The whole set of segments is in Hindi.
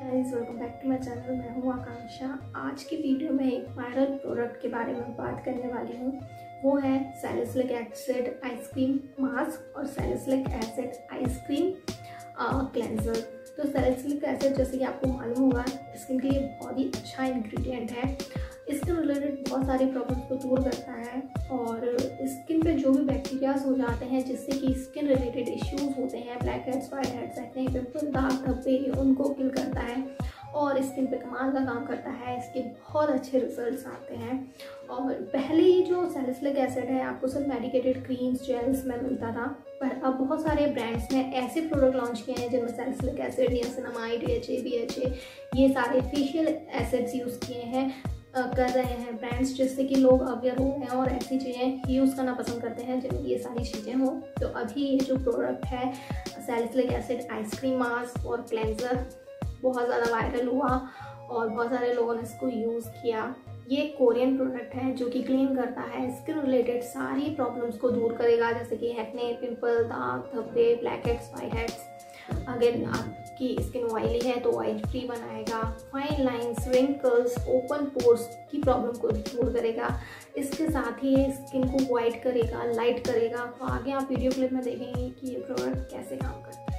Guys, welcome back to my channel. मैं हूँ आकांक्षा। आज की वीडियो में एक वायरल प्रोडक्ट के बारे में बात करने वाली हूँ। वो है सैलिसिलिक एसिड आइसक्रीम मास्क और सैलिसिलिक एसिड आइसक्रीम क्लेंजर। तो सैलिसिलिक एसिड, जैसे कि आपको मालूम होगा, स्किन के लिए बहुत ही अच्छा इंग्रेडिएंट है। स्किन रिलेटेड बहुत सारी प्रॉब्लम्स को दूर करता है और स्किन पे जो भी बैक्टीरियाज हो जाते हैं जिससे कि स्किन रिलेटेड इश्यूज होते हैं, black heads, white heads, acne, pimple, दाग धब्बे, उनको किल करता है और स्किन पे कमाल का काम करता है। इसके बहुत अच्छे रिजल्ट्स आते हैं। और पहले ही जो सैलिसिलिक एसिड है आपको सिर्फ मेडिकेटेड क्रीम्स, जेल्स में मिलता था, पर अब बहुत सारे ब्रांड्स ने ऐसे प्रोडक्ट लॉन्च किए हैं जिनमें salicylic acid, niacinamide, DHA, BHA, ये सारे फेशियल एसिड्स यूज़ किए हैं कर रहे हैं ब्रांड्स, जिससे कि लोग अवेयर हो रहे हैं और ऐसी चीज़ें यूज़ करना पसंद करते हैं जिनमें ये सारी चीज़ें हों। तो अभी ये जो प्रोडक्ट है सैलिसिलिक एसिड आइसक्रीम मास्क और क्लेंजर बहुत ज़्यादा वायरल हुआ और बहुत सारे लोगों ने इसको यूज़ किया। ये कोरियन प्रोडक्ट है जो कि क्लीन करता है स्किन रिलेटेड सारी प्रॉब्लम्स को दूर करेगा, जैसे कि एक्ने, पिंपल, दाग धब्बे, ब्लैक हेड्स, व्हाइट हेड्स। अगर आपकी स्किन ऑयली है तो ऑयल फ्री बनाएगा, fine lines, wrinkles, open pores की प्रॉब्लम को दूर करेगा। इसके साथ ही स्किन को वाइट करेगा, लाइट करेगा। तो आगे आप वीडियो क्लिप में देखेंगे कि ये प्रोडक्ट कैसे काम करता है।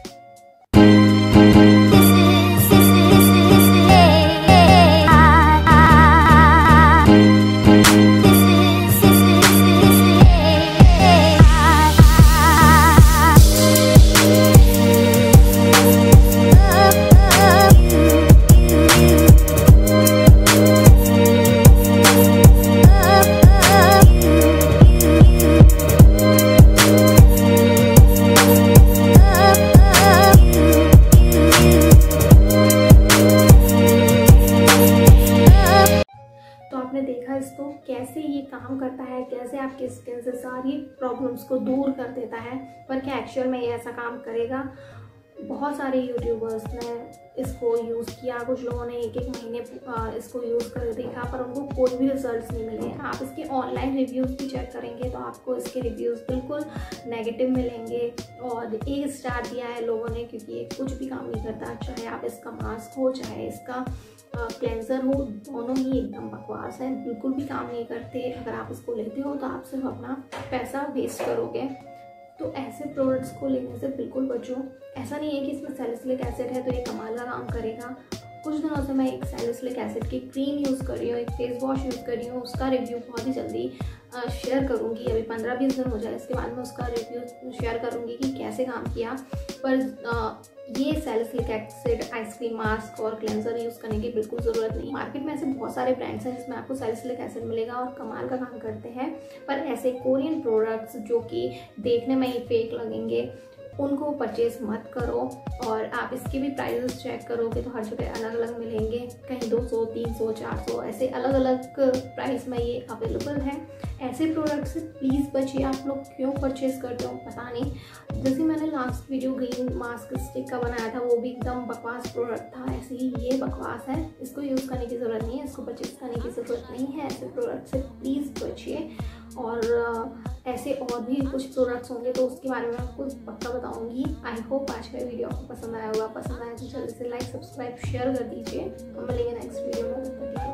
आपने देखा इसको कैसे ये काम करता है, कैसे आपकी स्किन से सारी प्रॉब्लम्स को दूर कर देता है। पर क्या एक्चुअल में ये ऐसा काम करेगा? बहुत सारे यूट्यूबर्स ने इसको यूज़ किया, कुछ लोगों ने एक महीने इसको यूज़ कर देखा पर उनको कोई भी रिजल्ट्स नहीं मिले। आप इसके ऑनलाइन रिव्यूज़ भी चेक करेंगे तो आपको इसके रिव्यूज़ बिल्कुल नेगेटिव मिलेंगे और 1 स्टार दिया है लोगों ने, क्योंकि ये कुछ भी काम नहीं करता। चाहे आप इसका मास्क हो चाहे इसका क्लेंजर हो, दोनों ही एकदम बकवास है, बिल्कुल भी काम नहीं करते। अगर आप इसको लेते हो तो आप सिर्फ अपना पैसा वेस्ट करोगे। तो ऐसे प्रोडक्ट्स को लेने से बिल्कुल बचो। ऐसा नहीं है कि इसमें सैलिसिलिक एसिड है तो ये कमाल का काम करेगा। कुछ दिनों से मैं एक सैलिसिलिक एसिड की क्रीम यूज़ कर रही हूँ, एक फेस वॉश यूज़ कर रही हूँ। उसका रिव्यू बहुत ही जल्दी शेयर करूँगी। अभी 15-20 दिन हो जाए, इसके बाद मैं उसका रिव्यू शेयर करूँगी कि कैसे काम किया। पर ये सैलिसिलिक एसिड आइसक्रीम मास्क और क्लेंजर यूज़ करने की बिल्कुल ज़रूरत नहीं। मार्केट में ऐसे बहुत सारे ब्रांड्स हैं जिसमें आपको सैलिसिलिक एसिड मिलेगा और कमाल का काम करते हैं। पर ऐसे कोरियन प्रोडक्ट्स जो कि देखने में ही फेक लगेंगे उनको परचेज मत करो। और आप इसके भी प्राइसेस चेक करोगे तो हर जगह अलग अलग मिलेंगे, कहीं 200, 300, 400 ऐसे अलग अलग प्राइस में ये अवेलेबल है। ऐसे प्रोडक्ट से प्लीज़ बचिए। आप लोग क्यों परचेज करते हो पता नहीं। जैसे मैंने last video green mask stick का बनाया था, वो भी एकदम बकवास प्रोडक्ट था, ऐसे ही ये बकवास है। इसको यूज़ करने की ज़रूरत नहीं है, इसको परचेज करने की ज़रूरत नहीं है। ऐसे प्रोडक्ट से प्लीज़ बचिए। और ऐसे और भी कुछ प्रोडक्ट्स होंगे तो उसके बारे में आपको पक्का बताऊंगी। आई होप आज का वीडियो आपको पसंद आया होगा। पसंद आया तो जल्दी से लाइक, सब्सक्राइब, शेयर कर दीजिए। हम मिलेंगे नेक्स्ट वीडियो में।